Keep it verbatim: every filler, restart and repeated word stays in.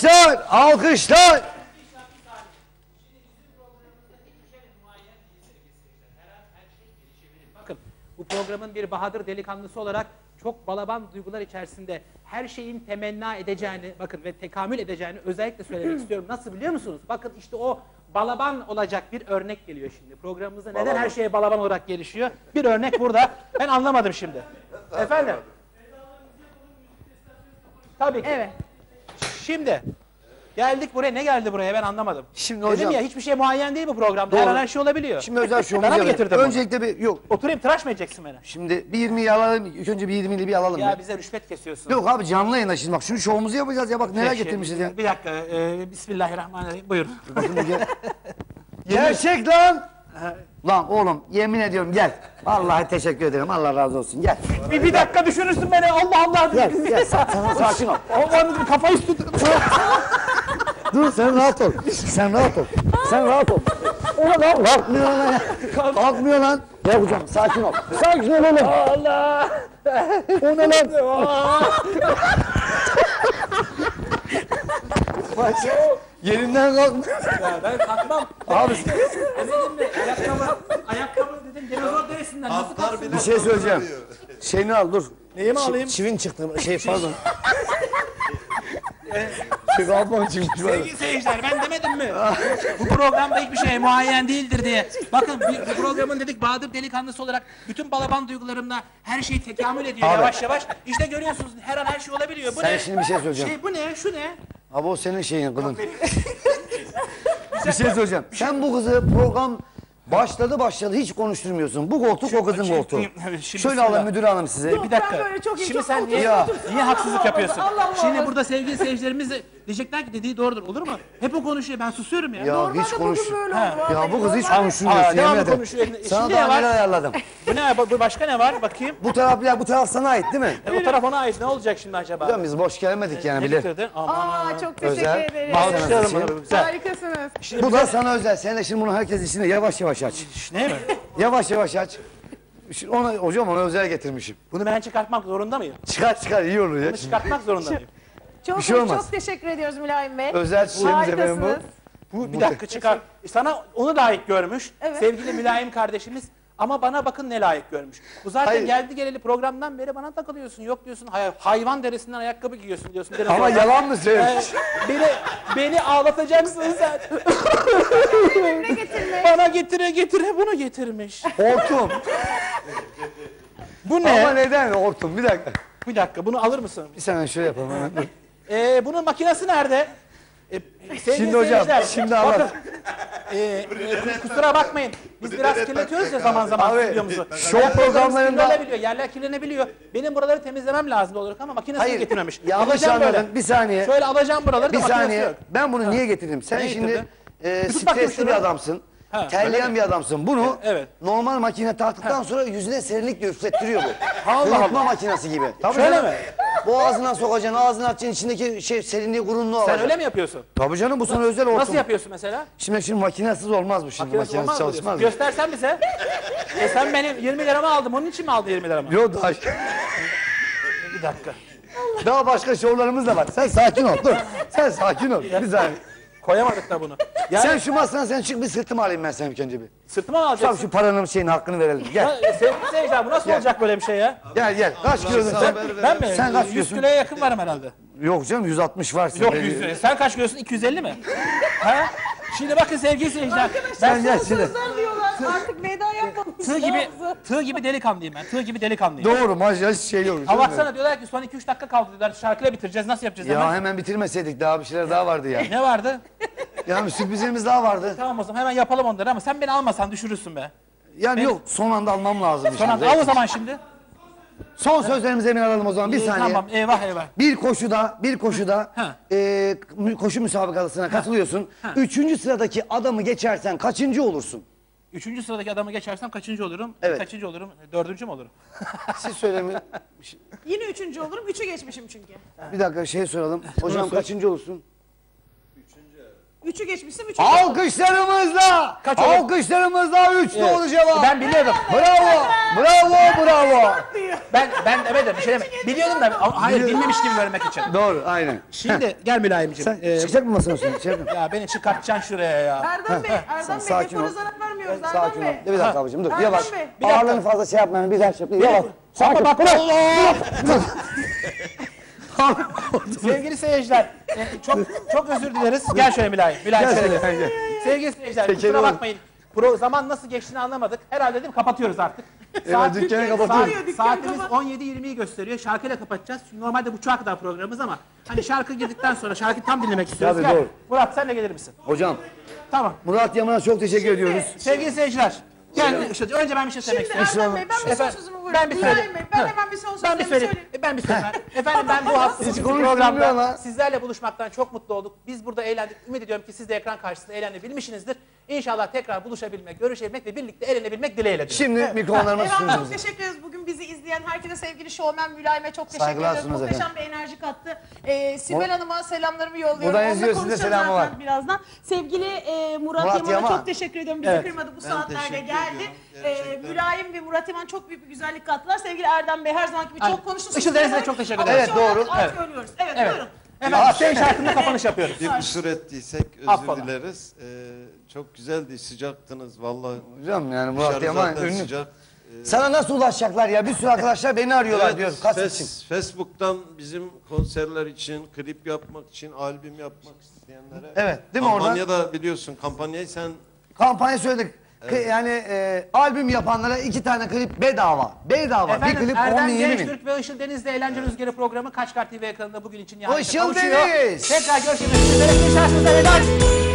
Alkışlar, alkışlar. Bakın bu programın bir Bahadır delikanlısı olarak çok balaban duygular içerisinde her şeyin temenna edeceğini bakın ve tekamül edeceğini özellikle söylemek istiyorum. Nasıl biliyor musunuz? Bakın işte o balaban olacak bir örnek geliyor şimdi. Programımızda neden balaban. Her şeye balaban olarak gelişiyor? Bir örnek burada. Ben anlamadım şimdi. Efendim? Tabii ki. Evet. Şimdi geldik buraya. Ne geldi buraya ben anlamadım. Şimdi Dedim hocam. ya hiçbir şey muayyen değil bu programda. Her an her şey olabiliyor. Şimdi özel şovumuz Sana mı getirdim bunu? Öncelikle bir yok. Oturayım tıraş mı edeceksin beni? Şimdi bir yirmiyi alalım. İlk önce bir yirmiyi bir alalım. Ya Ya bize rüşvet kesiyorsun. Yok abi canlı yayında şimdi bak şunu şovumuzu yapacağız ya bak neler Peki, getirmişiz ya. Bir dakika. E, Bismillahirrahmanirrahim. Buyur. Gerçek lan. Lan oğlum yemin ediyorum gel. Vallahi teşekkür ederim. Allah razı olsun. Gel. Bir, bir dakika düşünürsün beni. Allah Allah. Gel. Gel. Sa sana sakin ol. Allah'ım kafayı tut. Dur sen rahat ol. Sen rahat ol. Sen rahat ol. Ulan lan kalkmıyor lan ya. Kalkmıyor lan. Gel hocam sakin ol. Sakin ol oğlum. Allah. O ne lan? Bak yerinden kalkmıyor. Ya ben kalkmam. Abi. Demedim mi? Ayakkabı, ayakkabı dedim. Dinozor derisinden nasıl kalksın? Bir şey söyleyeceğim. Şeyini al dur. Neyi mi alayım? Çivin çıktı. Şey pardon. Şey kalkmak çıkmış. Sevgili seyirciler ben demedim mi? Bu programda hiçbir şey muayyen değildir diye. Bakın bir, bu programın dedik Bahadır delikanlısı olarak bütün balaban duygularımla her şey tekamül ediyor abi. Yavaş yavaş. İşte görüyorsunuz her an her şey olabiliyor. Bu Sen ne? şimdi bir şey söyleyeceğim. Şey, bu ne? Şu ne? Abi o senin şeyin kılın. Bir şey söyleyeceğim. Sen bu kızı program başladı başladı hiç konuşturmuyorsun. Bu koltuk o kızın koltuğu. Şöyle alın müdür hanım size. Bir dakika. Şimdi sen niye, Ya. niye haksızlık yapıyorsun? Allah Allah. Şimdi burada sevgili seyircilerimiz de diyecekler ki dediği doğrudur. Olur mu? Hep o konuşuyor. Ben susuyorum ya. Ya hiç konuş. Ha. Ya bu kız hiç Aa, konuşturmuyorsun yemin devamlı ederim. konuşuyor. Sana Şimdi ne daha var? neler ayarladım. Bu ne? Bu başka ne var? Bakayım. Bu taraf ya bu taraf sana ait değil mi? E, o taraf ona ait. Ne olacak şimdi acaba? Hocam biz boş gelmedik yani Ne bile. getirdin? Aman Aa, aman. çok teşekkür Özel. ederim. Alkışlayalım Sana bunu. Güzel. Harikasınız. Bu da sana özel. Sen de şimdi bunu herkes içinde yavaş yavaş aç. Ne mi? Yavaş yavaş aç. Şimdi ona, hocam ona özel getirmişim. Bunu ben çıkartmak zorunda mıyım? Çıkar çıkar iyi olur ya. Bunu çıkartmak zorunda mıyım? Çok Bir şey olmaz. çok teşekkür ediyoruz Mülayim Bey. Özel çiçeğimiz efendim bu. Harikasınız. Bu bir dakika çıkar. Sana onu layık görmüş. Evet. Sevgili mülayim kardeşimiz. Ama bana bakın ne layık görmüş. Bu zaten Hayır. geldi geleli programdan beri bana takılıyorsun. Yok diyorsun hay hayvan derisinden ayakkabı giyiyorsun diyorsun. Derim, Ama sonra, yalan mı söylemiş? e, beni, beni ağlatacaksın sen. Ne getirmek? Bana getire getire bunu getirmiş. Hortum. Bu ne? Ama neden hortum? Bir dakika. Bir dakika bunu alır mısın? Bir saniye şöyle yapalım hemen. Dur. Ee, bunun makinesi nerede? Ee, sevgili Şimdi hocam, seyirciler, şimdi anlat. bakın, e, e, kusura bakmayın. Biz biraz kirletiyoruz ya zaman zaman Abi, stüdyomuzu. show Ayaklarımız programlarında- kirlenebiliyor, yerler kirlenebiliyor. Benim buraları temizlemem lazım olarak ama makinesini Hayır, getirmemiş. yanlış Alacağım anladın. böyle. Bir saniye. Şöyle alacağım buraları da Bir makinesi saniye. yok. Ben bunu niye getirdim? Sen Niye şimdi getirdin? e, Bir tut bakayım stresli bir şunu. adamsın. Ha, öyle Terleyen mi? bir adamsın. Bunu Evet. normal makine taktıktan sonra yüzüne serinlik de üflettiriyor bu. Allah Kurutma Allah. makinesi gibi. Tabii Şöyle canım. mi? Boğazından sokacaksın, ağzına atacaksın, içindeki şey serinliği, kurunluğu alacaksın. Sen öyle mi yapıyorsun? Tabii canım bu sana özel hortum. Nasıl yapıyorsun mesela? Şimdi şimdi makinesiz olmaz bu şimdi. Makinesi Makinesiz olmaz mı çalışmaz. diyorsun? Göstersen bize. e sen benim yirmi liramı aldın. Onun için mi aldın yirmi liramı? Yok daha, Bir dakika. daha başka şovlarımız da var. Sen sakin ol dur. Sen sakin ol. Bir saniye. Koyamadık da bunu. Yani Sen şu masadan sen çık bir sırtımı alayım ben senin ilk önce bir. sırtıma mı Tamam alacaksın? şu paranın şeyin hakkını verelim. Gel. Ya, sevgili seyirciler bu nasıl olacak böyle bir şey ya? Gel gel. Kaç kilosun sen? Ben mi? Sen kaç yüz kilosun? kiloya yakın varım herhalde. Yok canım yüz altmış var. Yok yüz kilo. Sen kaç kilosun? iki yüz elli mi? Ha? Şimdi bakın sevgili seyirciler. Ben Sen gel şimdi. Sözler diyorlar. Artık veda yapmamız tığ gibi, lazım. tığ gibi delikanlıyım ben. Tığ gibi delikanlıyım. Doğru maşallah şey yok. Ha baksana diyorlar ki son iki üç dakika kaldı diyorlar. Şarkıyla bitireceğiz. Nasıl yapacağız Ya hemen? hemen bitirmeseydik daha bir şeyler daha vardı ya. Ne vardı? Yani sürprizlerimiz daha vardı. Tamam o zaman hemen yapalım onları ama sen beni almasan düşürürsün be. Yani yok son anda almam lazım. Son anda al o zaman şimdi. Son sözlerimizi hemen alalım o zaman bir Ee, saniye. Tamam eyvah eyvah. Bir koşuda, bir koşuda Ha. e, koşu müsabakasına katılıyorsun. Üçüncü sıradaki adamı geçersen kaçıncı olursun? Üçüncü sıradaki adamı geçersem kaçıncı olurum? Evet. Kaçıncı olurum? Dördüncü mü olurum? Siz söylemeyin. Yine üçüncü olurum. Üçü geçmişim çünkü. Bir dakika şey soralım. Hocam sor. kaçıncı olursun? Üçü geçmişsin, üçü Alkışlarımızla, Kaç oldu? alkışlarımızla üç Evet. doğru cevap. Ben biliyordum. Bravo, bravo, bravo. Ben ben demedim bir şey demedim. Biliyordum da hayır bilmemiş gibi görmek için. Doğru, aynen. Şimdi gel Mülayim'ciğim. Sen Ee, çıkacak mı masanın üstüne? Şey yapayım. ya beni çıkartacaksın şuraya ya. Erdem Bey, Erdem Bey, sakin ol. dekora zarar vermiyoruz Erdem Sakin ol. Bey. Bir dakika abicim dur. Erdem Yavaş. Bey, bir dakika. Ağırlığını fazla şey yapmayın. Bir dakika. Bir yavaş. Sakin. Bak, Bırak. Sevgili seyirciler, e, çok çok özür dileriz. Gel şöyle Mülayim. Mülayim Gel şöyle. şöyle, gel. Sevgili seyirciler, Çekelim kusura onu. bakmayın. Pro, zaman nasıl geçtiğini anlamadık. Herhalde değil mi? Kapatıyoruz artık. Evet, dükkanı kapatıyoruz. Saat, Dükkanı saatimiz kapat. on yedi yirmiyi gösteriyor. Şarkıyla kapatacağız. Çünkü normalde buçuğa kadar programımız ama hani şarkı girdikten sonra şarkı tam dinlemek istiyoruz. Tabii, Gel. doğru. Murat sen de gelir misin? Hocam, Tamam. Murat Yaman'a çok teşekkür ediyoruz. Sevgili seyirciler. Yani işte önce ben bir şey söylemek Şimdi istiyorum. Erdem Bey, ben bir son Efendim, sözümü buyurun. ben bir Mülayim söyleyeyim. Bey, ben Ha. hemen bir son Ben bir sözlerimi söyleyeyim. söyleyeyim. Ben bir söyleyeyim. Efendim ben bu hafta Hiç bu konuşturmuyor programda ama. sizlerle buluşmaktan çok mutlu olduk. Biz burada eğlendik. Ümit ediyorum ki siz de ekran karşısında eğlenebilmişsinizdir. İnşallah tekrar buluşabilmek, görüşebilmek ve birlikte eğlenebilmek dileğiyle diyorum. Şimdi mikrofonlarımız Eyvallah, sunuyoruz. çok teşekkür ederiz. Bugün bizi izleyen herkese sevgili şovmen Mülayim'e çok teşekkür Saygılar ederiz. sunarız Muhteşem efendim. bir enerji kattı. Ee, Sibel O- Hanım'a selamlarımı yolluyorum. Buradan Onunla izliyor, size konuşacağız selamı zaten var. birazdan. Sevgili e, Murat, Murat Yaman'a Yaman. çok teşekkür ediyorum. Bizi Evet. kırmadı bu Ben saatlerde teşekkür geldi. ediyorum. Ee, Gerçekten. Mülayim ve Murat Yaman çok büyük bir güzellik kattılar. Sevgili Erdem Bey her zamanki gibi Aynen. çok konuştu. Işıl Deniz'e de çok teşekkür ederim. Evet, doğru. Evet. Evet. Ölüyoruz. Evet, Evet. buyurun. Efendim senin şarkında kapanış yapıyoruz. Bir kusur ettiysek özür Affola. dileriz. Ee, çok güzeldi, sıcaktınız vallahi. Hocam yani Murat Dışarı Yaman zaten ünlü. sıcak. Ee, Sana nasıl ulaşacaklar ya? Bir sürü arkadaşlar beni arıyorlar evet, diyor. Kaç Fes- için? Facebook'tan bizim konserler için, klip yapmak için, albüm yapmak isteyenlere. Evet, değil mi oradan? Kampanyada biliyorsun, kampanyayı sen Kampanya söyledik. K- Yani e, albüm yapanlara iki tane klip bedava. Bedava. bir Efendim klip on bin Erdem yirmi bin. Gençtürk ve Işıl Deniz'de Eğlence Rüzgarı programı Kaçkar T V ekranında bugün için nihayete Işıl kavuşuyor. Deniz. Tekrar görüşmek üzere. Bir şarkımıza veda.